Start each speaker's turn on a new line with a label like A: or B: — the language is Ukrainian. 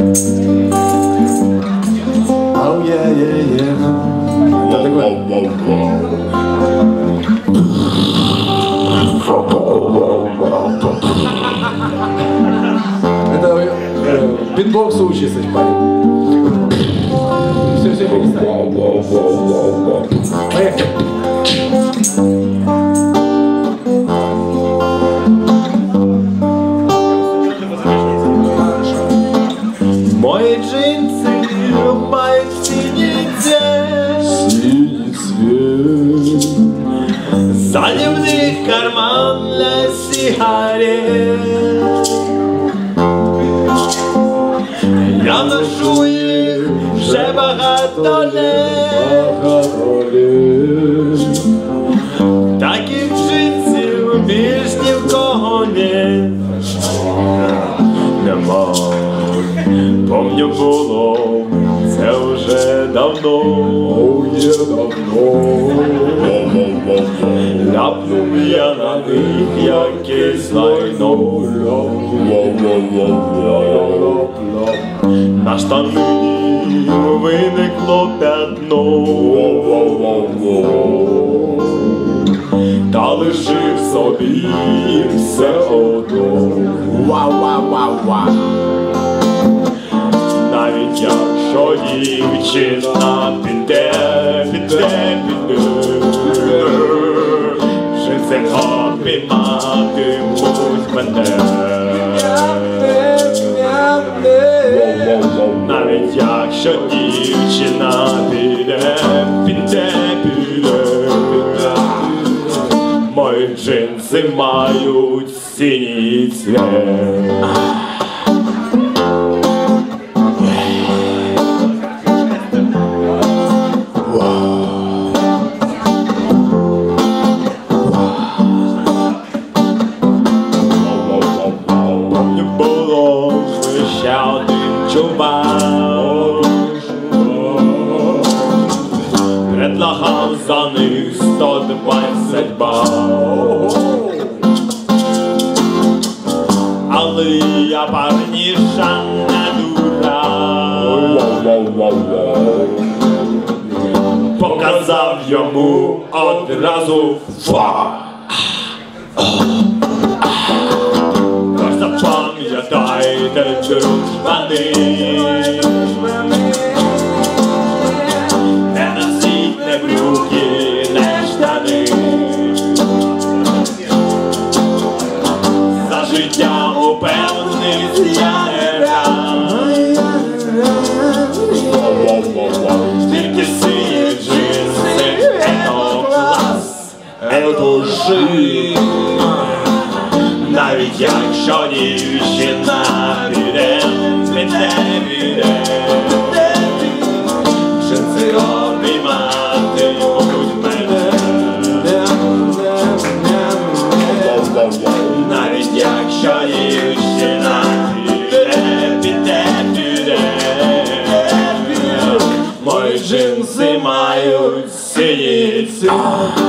A: Oh yeah, yeah, yeah. Это такой... Это битбоксу учится, парень. Все, перестань. Поехали. Мои джинсы мають синий цвет, сзади в них карман для сигарет. Я ношу їх вже багато літ. Таких джинсів більш ні в кого нет. Нема. Помню було, це вже давно, ляпнув я на них якесь лайно, на штанині виникло пятно, та лишив собі все одно. Вау-вау-вау-вау. Навіть якщо дівчина піде, джинси обійматимуть мене. Навіть якщо дівчина піде, мої джинси мають синій цвет. Предлагав за них 120 бал, але я парніша не дурак, показав йому одразу фа. Тож запам'ятайте, дружбани, брюки, не штани. За життя упевнений я не рад. Тільки сині джинси, ето клас, ето жит. Навіть якщо дівчина піде, джинси обійматимуть мене. Навіть якщо дівчина піде, мої джинси мають синій цвет.